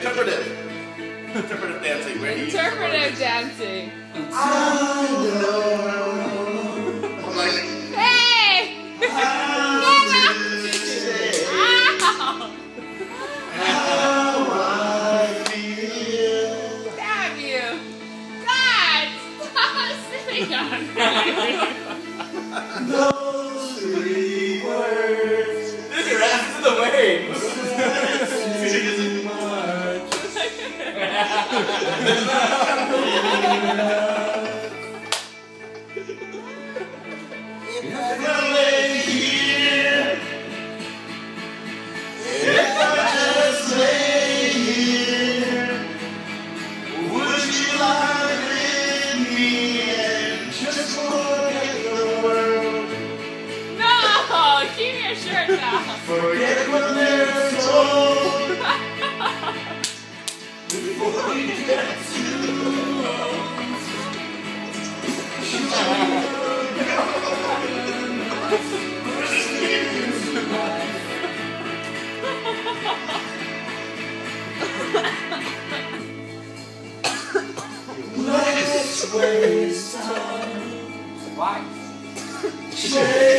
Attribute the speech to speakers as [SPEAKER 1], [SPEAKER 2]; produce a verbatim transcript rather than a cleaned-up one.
[SPEAKER 1] Interpretive. Interpretive dancing. Where you
[SPEAKER 2] Interpretive dancing.
[SPEAKER 1] I know. I'm like,
[SPEAKER 2] Hey!
[SPEAKER 1] how to say how I feel.
[SPEAKER 2] Damn you! God! Stop sitting on me!
[SPEAKER 1] Those three words. This your ass is in the way. If I lay here, if I just lay here, would you lie with me and just forget the world?
[SPEAKER 2] No! Keep your shirt down!
[SPEAKER 1] Forget what they're told before we get too old. Let's waste time.
[SPEAKER 2] Why?
[SPEAKER 1] Chase